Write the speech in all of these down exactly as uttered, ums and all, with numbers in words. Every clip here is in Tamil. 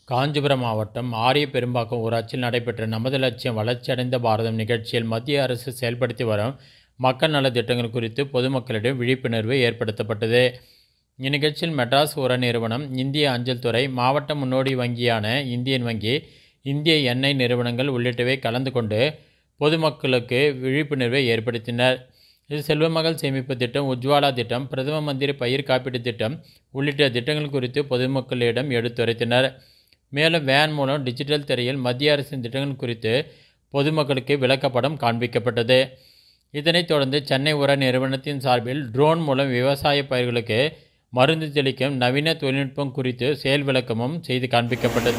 காஞ்சிபுரம் மாவட்டம் ஆரியபெரும்பாக்கம் ஊராட்சியில் நடைபெற்ற நமது லட்சியம் வளர்ச்சியடைந்த பாரதம் நிகழ்ச்சியில் மத்திய அரசு செயல்படுத்தி வரும் மக்கள் நலத் திட்டங்கள் குறித்து பொதுமக்களிடம் விழிப்புணர்வு ஏற்படுத்தப்பட்டது. இந்நிகழ்ச்சியில் மெட்ராஸ் உர நிறுவனம், இந்திய அஞ்சல் துறை, மாவட்ட முன்னோடி வங்கியான இந்தியன் வங்கி, இந்திய எண்ணெய் நிறுவனங்கள் உள்ளிட்டவை கலந்து கொண்டு பொதுமக்களுக்கு விழிப்புணர்வை ஏற்படுத்தினர். இது செல்வமகள் சேமிப்பு திட்டம், உஜ்வாலா திட்டம், பிரதம மந்திரி பயிர் காப்பீட்டு திட்டம் உள்ளிட்ட திட்டங்கள் குறித்து பொதுமக்களிடம் எடுத்துரைத்தனர். மேலும் வேன் மூலம் டிஜிட்டல் திரையில் மத்திய அரசின் திட்டங்கள் குறித்து பொதுமக்களுக்கு விளக்கப்படம் காண்பிக்கப்பட்டது. இதனைத் தொடர்ந்து சென்னை உர நிறுவனத்தின் சார்பில் ட்ரோன் மூலம் விவசாய பயிர்களுக்கு மருந்து தெளிக்கும் நவீன தொழில்நுட்பம் குறித்து செயல் விளக்கமும் செய்து காண்பிக்கப்பட்டது.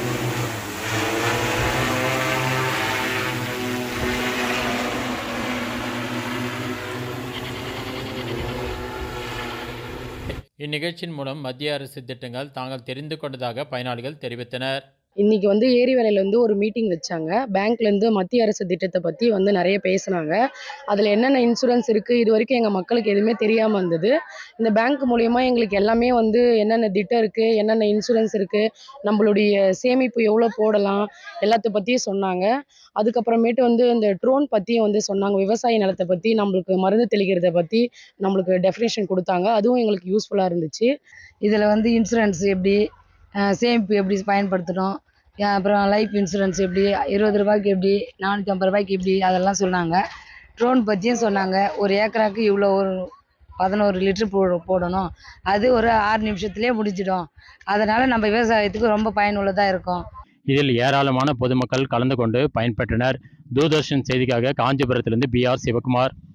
இந்நிகழ்ச்சியின் மூலம் மத்திய அரசு திட்டங்கள் தாங்கள் தெரிந்து கொண்டதாக பயனாளிகள் தெரிவித்தனர். இன்றைக்கி வந்து ஏரி வேலையில் வந்து ஒரு மீட்டிங் வச்சாங்க. பேங்க்லேருந்து மத்திய அரசு திட்டத்தை பற்றி வந்து நிறைய பேசுனாங்க. அதில் என்னென்ன இன்சூரன்ஸ் இருக்குது, இது வரைக்கும் எங்கள் மக்களுக்கு எதுவுமே தெரியாமல் இருந்தது. இந்த பேங்க் மூலயமா எங்களுக்கு எல்லாமே வந்து என்னென்ன திட்டம் இருக்குது, என்னென்ன இன்சூரன்ஸ் இருக்குது, நம்மளுடைய சேமிப்பு எவ்வளோ போடலாம், எல்லாத்த பற்றியும் சொன்னாங்க. அதுக்கப்புறமேட்டு வந்து இந்த ட்ரோன் பற்றியும் வந்து சொன்னாங்க. விவசாய நிலத்தை பற்றி, நம்மளுக்கு மருந்து தெளிக்கிறத பற்றி நம்மளுக்கு டெஃபினேஷன் கொடுத்தாங்க. அதுவும் எங்களுக்கு யூஸ்ஃபுல்லாக இருந்துச்சு. இதில் வந்து இன்சூரன்ஸ் எப்படி, சேமிப்பு எப்படி பயன்படுத்தணும், அப்புறம் லைஃப் இன்சூரன்ஸ் எப்படி, இருபது ரூபாய்க்கு எப்படி, நானூற்றி ஐம்பது ரூபாய்க்கு எப்படி, அதெல்லாம் சொன்னாங்க. ட்ரோன் பற்றியும் சொன்னாங்க. ஒரு ஏக்கராக்கு இவ்வளோ ஒரு பதினோரு லிட்டரு போ போடணும் அது ஒரு ஆறு நிமிஷத்துலேயே முடிஞ்சிடும். அதனால் நம்ம விவசாயத்துக்கு ரொம்ப பயனுள்ளதாக இருக்கும். இதில் ஏராளமான பொதுமக்கள் கலந்து கொண்டு பயன்பெற்றனர். தூர்தர்ஷன் செய்திக்காக காஞ்சிபுரத்திலிருந்து பி ஆர் சிவகுமார்.